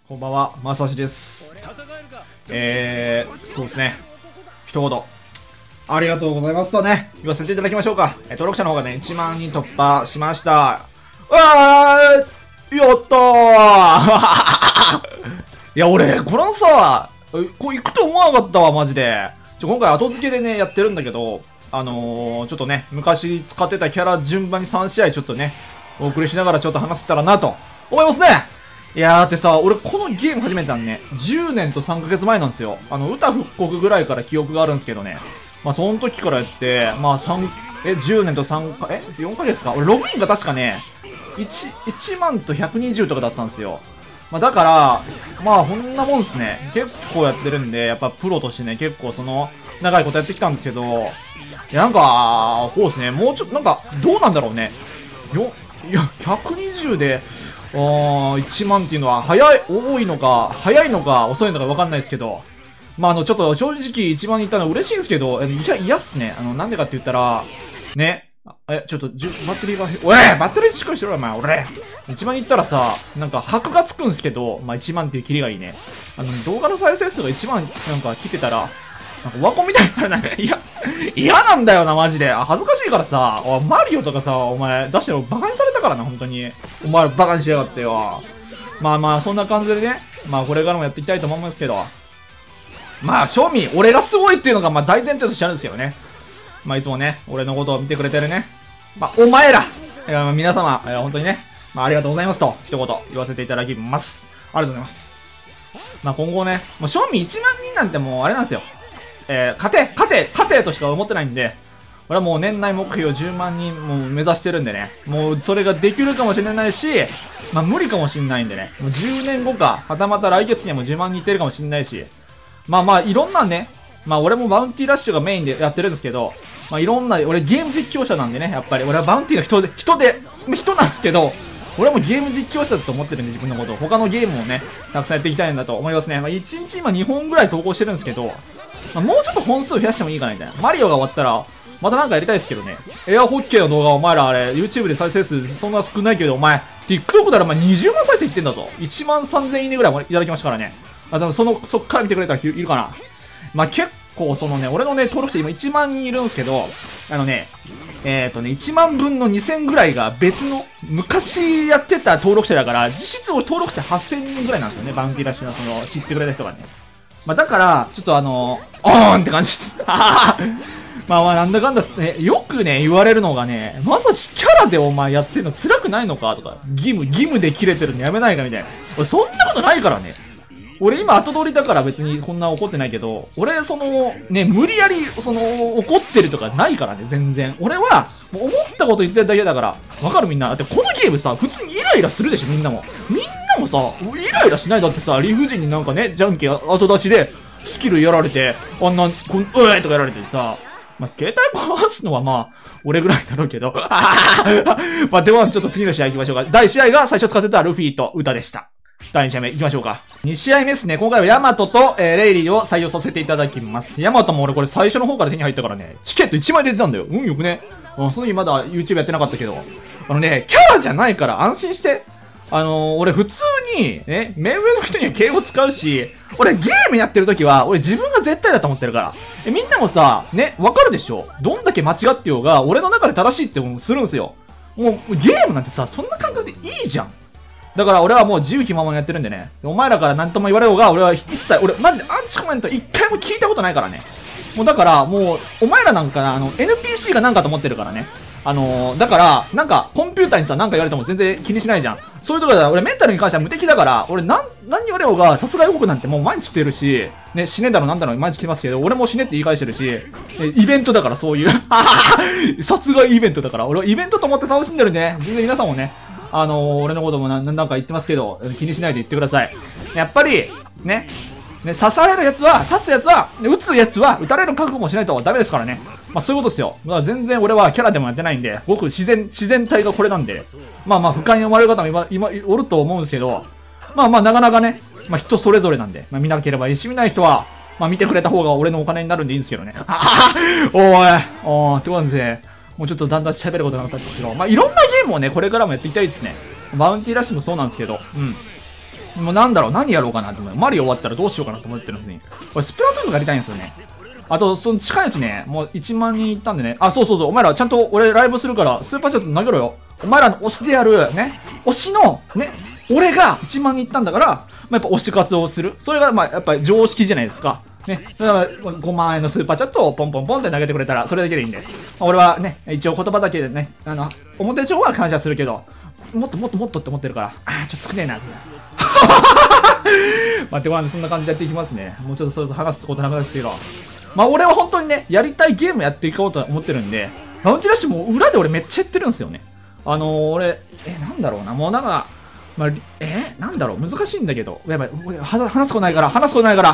こんばんは、まさしです。そうですね。一言。ありがとうございますとね、言わせていただきましょうか。登録者の方がね、1万人突破しました。やったーいや、俺、これさ、こう行くと思わなかったわ、マジで。今回後付けでね、やってるんだけど、ちょっとね、昔使ってたキャラ順番に3試合ちょっとね、お送りしながらちょっと話せたらなと思いますね。いやーってさ、俺このゲーム始めたんね、10年と3ヶ月前なんですよ。歌復刻ぐらいから記憶があるんですけどね。まあその時からやって、まあ10年と4ヶ月か。俺ログインが確かね、1万と120とかだったんですよ。まあだから、まあこんなもんですね。結構やってるんで、やっぱプロとしてね、結構長いことやってきたんですけど、いやなんか、こうですね、もうちょっとなんか、どうなんだろうね。いや、120で、1万っていうのは多いのか、早いのか、遅いのか分かんないですけど、まあちょっと正直1万に行ったのは嬉しいんですけど、嫌っすね。なんでかって言ったら、ね、ちょっと、バッテリーが、バッテリーしっかりしろよ、お前、俺。1万に行ったらさ、なんか、箔がつくんですけど、まあ1万っていうキリがいいね。動画の再生数が1万なんか来てたら、なんか、ワコみたいになるな。嫌なんだよな、マジで。恥ずかしいからさ、マリオとかさ、お前、出してるバカにされたからな、本当に。お前らバカにしやがってよ。まあまあ、そんな感じでね、まあ、これからもやっていきたいと思うんですけど。まあ、正味、俺がすごいっていうのが、まあ、大前提としてあるんですけどね。まあ、いつもね、俺のことを見てくれてるね。まあ、お前ら、皆様、本当にね、まあ、ありがとうございますと、一言言わせていただきます。ありがとうございます。まあ、今後ね、もう、正味1万人なんてもう、あれなんですよ。家庭としか思ってないんで、俺はもう年内目標10万人もう目指してるんでね、もうそれができるかもしれないし、まあ無理かもしれないんでね、もう10年後か、はたまた来月にはもう10万人いってるかもしれないし、まあまあいろんなね、まあ俺もバウンティーラッシュがメインでやってるんですけど、まあいろんな、俺ゲーム実況者なんでね、やっぱり俺はバウンティーの人なんですけど、俺はもうゲーム実況者だと思ってるんで自分のことを、他のゲームをね、たくさんやっていきたいんだと思いますね。まあ1日今2本ぐらい投稿してるんですけど、まあ、もうちょっと本数増やしてもいいかなみたいな。マリオが終わったら、またなんかやりたいですけどね。エアホッケーの動画お前らあれ、YouTube で再生数そんな少ないけど、お前、TikTok だら20万再生いってんだぞ。1万3000いいねぐらいいただきましたからね。多分そっから見てくれた人いるかな。まあ、結構俺のね、登録者今1万人いるんですけど、1万分の2000ぐらいが別の、昔やってた登録者だから、実質俺登録者8000人ぐらいなんですよね。バウンティーラッシュの知ってくれた人がね。まあ、だから、ちょっとオーンって感じです。まあまあ、なんだかんだ、ね、よくね、言われるのがね、まさしキャラでお前やってるの辛くないのかとか、義務で切れてるのやめないかみたいな。俺そんなことないからね。俺今後取りだから別にこんな怒ってないけど、俺無理やり怒ってるとかないからね、全然。俺は、もう思ったこと言ってるだけだから、わかるみんな。だってこのゲームさ、普通にイライラするでしょ、みんなも。みんなもさ、イライラしないだってさ、理不尽になんかね、ジャンケン後出しで、スキルやられて、とかやられてさ、まあ、携帯壊すのはまあ、俺ぐらいだろうけど。まあ、ではちょっと次の試合行きましょうか。第1試合が最初使ってたルフィと歌でした。第2試合目行きましょうか。2試合目ですね。今回はヤマトと、レイリーを採用させていただきます。ヤマトも俺これ最初の方から手に入ったからね、チケット1枚出てたんだよ。よくね。その時まだ YouTube やってなかったけど。キャラじゃないから安心して。俺普通に、ね、目上の人には敬語使うし、俺ゲームやってる時は、俺自分が絶対だと思ってるから。みんなもさ、ね、わかるでしょ？どんだけ間違ってようが、俺の中で正しいってするんすよ。もうゲームなんてさ、そんな感覚でいいじゃん。だから俺はもう自由気ままにやってるんでね。お前らから何とも言われようが、俺マジでアンチコメント一回も聞いたことないからね。もうだから、もう、お前らなんかな、NPC がなんかと思ってるからね。だから、なんか、コンピューターにさ、なんか言われても全然気にしないじゃん。そういうところだ、俺メンタルに関しては無敵だから、俺何言われようが、殺害報告なんてもう毎日来てるし、ね、死ねだろなんだろ毎日来てますけど、俺も死ねって言い返してるし、イベントだからそういう、殺害イベントだから、俺はイベントと思って楽しんでるんでね、全然皆さんもね、俺のこともなんか言ってますけど、気にしないで言ってください。やっぱり、ね、刺されるやつは、刺すやつは、撃つやつは、撃たれる覚悟もしないとダメですからね。まあそういうことですよ。だから全然俺はキャラでもやってないんで、ごく自然体がこれなんで、まあまあ不快に思われる方も今おると思うんですけど、まあまあなかなかね、まあ人それぞれなんで、まあ見なければいいし、見ない人は、まあ見てくれた方が俺のお金になるんでいいんですけどね。ってことで、もうちょっとだんだん喋ることがなかったんですけど、まあいろんなゲームをね、これからもやっていきたいですね。バウンティーラッシュもそうなんですけど、 もうなんだろう、何やろうかなと思って、マリオ終わったらどうしようかなと思ってるのに、これスプラトゥーンがやりたいんですよね。あと、その近いうちね、もう1万人いったんでね、あ、そうそうそう、お前らちゃんと俺ライブするから、スーパーチャット投げろよ。お前らの推しである、ね、推しの、ね、俺が1万人いったんだから、まあ、やっぱ推し活をする。それが、まあ、やっぱり常識じゃないですか。ね。だから、5万円のスーパーチャットをポンポンポンって投げてくれたら、それだけでいいんで。俺はね、一応言葉だけでね、表上は感謝するけど、もっともっともっとって思ってるから、ちょっと少ねえな。まあ、ってことなんで、そんな感じでやっていきますね。もうちょっとそろそろ話すことなくなってきてるわ。まあ、俺は本当にね、やりたいゲームやっていこうと思ってるんで、ラウンジラッシュも裏で俺めっちゃやってるんですよね。俺、なんだろうな、もうなんか、まあ、なんだろう、難しいんだけど、やばい、話すことないから、ちょっ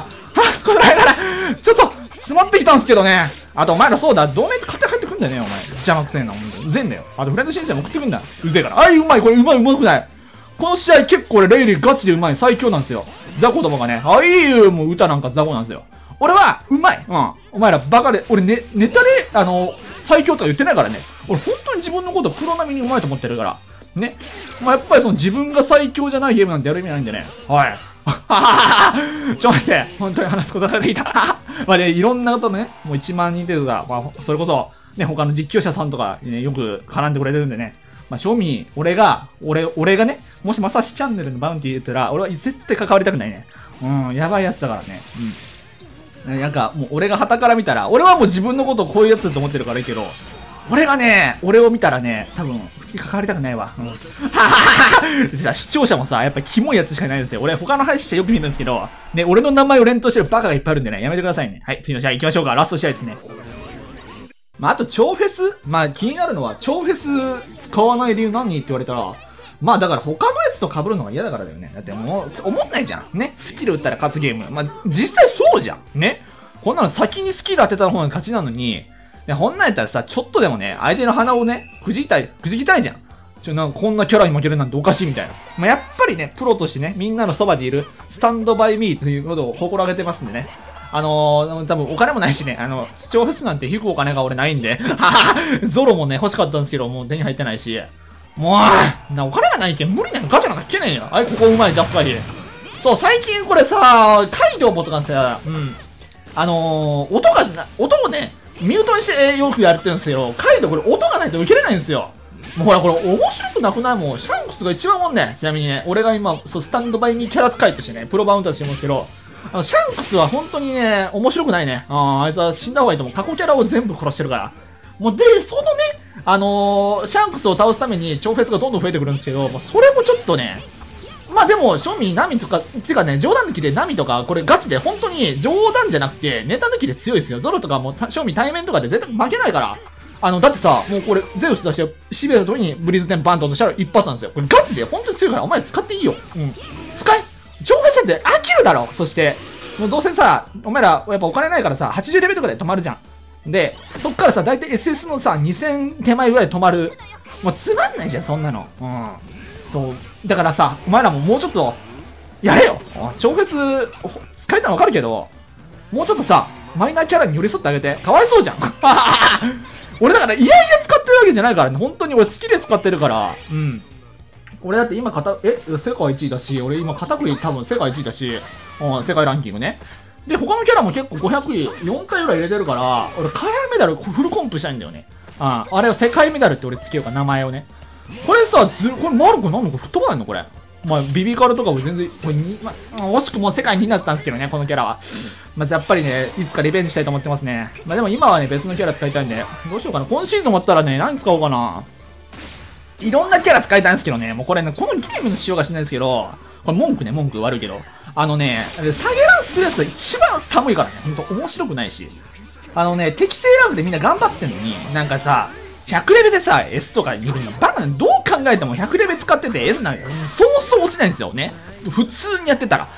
と、詰まってきたんすけどね。あと、お前らそうだ、同盟って勝手に入ってくんだよね、お前。邪魔くせえな、ほんとに。うぜえんだよ。あと、フレンド申請も送ってくんだ。うぜえから。うまい、これうまくない。この試合結構俺、レイリーガチでうまい、最強なんですよ。ザコどもがね、もう歌なんかザコなんですよ。俺は、うまい。お前らバカで、俺ネタで、最強とか言ってないからね。俺本当に自分のことプロ並みにうまいと思ってるから。ね。まあ、やっぱりその自分が最強じゃないゲームなんてやる意味ないんでね。はい。ちょっと待って、本当に話すことができた。まあね、いろんなことね、もう1万人程度が、まあ、それこそ、ね、他の実況者さんとか、ね、よく絡んでくれてるんでね。まあ、正味、俺がね、もしまさしチャンネルのバウンティー言ったら、俺は絶対関わりたくないね。やばいやつだからね。なんか、もう俺が旗から見たら、俺はもう自分のことをこういうやつだと思ってるからいいけど、俺を見たらね、多分、普通に関わりたくないわ。視聴者もさ、やっぱキモいやつしかいないんですよ。俺、他の配信者よく見るんですけど、ね、俺の名前を連投してるバカがいっぱいあるんでね、やめてくださいね。はい、次の試合行きましょうか。ラスト試合ですね。まあ、あと、超フェスまあ、気になるのは、超フェス使わない理由何って言われたら、まあだから他のやつと被るのが嫌だからだよね。だってもう、思んないじゃん。ね。スキル打ったら勝つゲーム。まあ、実際そうじゃん。ね。こんなの先にスキル当てた方が勝ちなのに、こんなんやったらさ、ちょっとでもね、相手の鼻をね、くじきたいじゃん。なんかこんなキャラに負けるなんておかしいみたいな。まあ、やっぱりね、プロとしてね、みんなのそばでいる、スタンドバイミーということを心がけてますんでね。多分お金もないしね、超フェスなんて引くお金が俺ないんで、ゾロもね、欲しかったんですけど、もう手に入ってないし、もう、お金がないけん無理なのガチャなんか聞けねえよ。ここうまい、ジャスカリ。そう、最近これさ、カイドウボとかさ、音をね、ミュートにしてよくやってるんですよ。カイドウこれ音がないと受けれないんですよ。もうほら、これ面白くなくないもん。シャンクスが一番もんね。ちなみにね、俺が今、スタンドバイにキャラ使いとしてね、プロバウンターしてますけど、シャンクスは本当にね、面白くないね。あいつは死んだ方がいいと思う。過去キャラを全部殺してるから。もうで、そのね、シャンクスを倒すために超フェスがどんどん増えてくるんですけど、もうそれもちょっとね、まあでも、正味、ナミとか、てかね、冗談抜きでナミとか、これガチで本当に冗談じゃなくて、ネタ抜きで強いですよ。ゾロとかも、正味対面とかで絶対負けないから。だってさ、もうこれ、ゼウス出して、シビアの時にブリーズテンバンと落としたら一発なんですよ。これガチで本当に強いから、お前使っていいよ。使え超フェスって飽きるだろ。そして、もうどうせさ、お前ら、やっぱお金ないからさ、80レベルとかで止まるじゃん。で、そっからさ、だいたい SS のさ、2000手前ぐらいで止まる。もうつまんないじゃん、そんなの。そう。だからさ、お前らももうちょっと、やれよ超フェス、使えたのわかるけど、もうちょっとさ、マイナーキャラに寄り添ってあげて。かわいそうじゃん。俺だから、いやいや使ってるわけじゃないからね。本当に俺好きで使ってるから。俺だって今世界1位だし、俺今片栗多分世界1位だし、世界ランキングね。で、他のキャラも結構500位、4回ぐらい入れてるから、俺、海外メダルフルコンプしたいんだよね。あれを世界メダルって俺つけようか、名前をね。これさ、これマルコなんのこれ吹っ飛ばないのこれ。まあ、ビビカルとかも全然、これ惜しくも世界2になったんですけどね、このキャラは。まあ、やっぱりね、いつかリベンジしたいと思ってますね。まあ、でも今はね、別のキャラ使いたいんで、どうしようかな。今シーズン終わったらね、何使おうかな。いろんなキャラ使いたいんですけどね、もうこれね、このゲームの仕様がしないんですけど、これ文句悪いけど、下げランするやつは一番寒いからね、ほんと面白くないし。適正ラブでみんな頑張ってんのに、なんかさ、100レベでさ、S とか見るのバカな、どう考えても100レベ使ってて S なんか、そう落ちないんですよね。普通にやってたら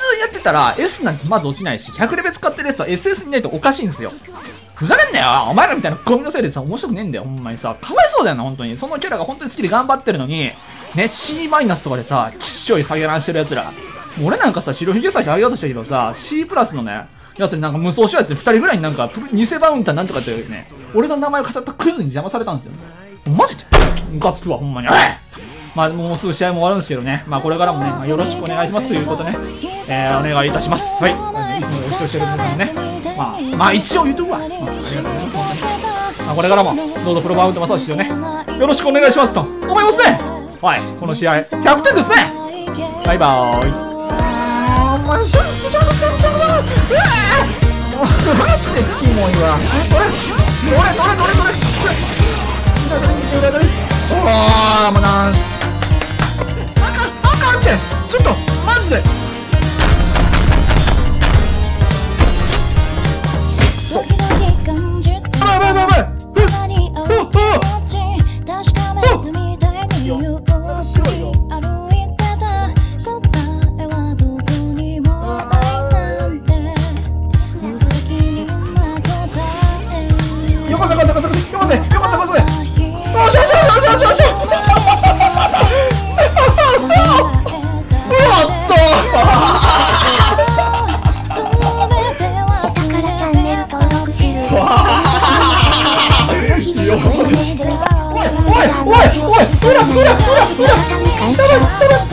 S なんてまず落ちないし、100レベ使ってるやつは SS にないとおかしいんですよ。ふざけんなよお前らみたいなゴミのせいでさ、面白くねえんだよ、ほんまにさ。かわいそうだよな、ほんとに。そのキャラが本当に好きで頑張ってるのに、ね、C マイナスとかでさ、きっしょい下げランしてる奴ら。俺なんかさ、白ひげさしあげようとしたけどさ、C プラスのね、やつになんか無双しやつで2人ぐらいになんか、偽バウンターなんとかってね、俺の名前を語ったクズに邪魔されたんですよ。マジでムカつくわ、ほんまに。 まあ、もうすぐ試合も終わるんですけどね、まあ、これからもね、まあ、よろしくお願いしますということね、お願いいたします。はい。いつもご視聴してる皆さんね、まあ、一応言うとくわ。ありがとうございます。まあ、これからも、どうぞプロマウントマサージをね、よろしくお願いしますと思いますね。はい。この試合、100点ですね。バイバーイ。マジでキモいわ。どれもうなんあかんってちょっとマジでおい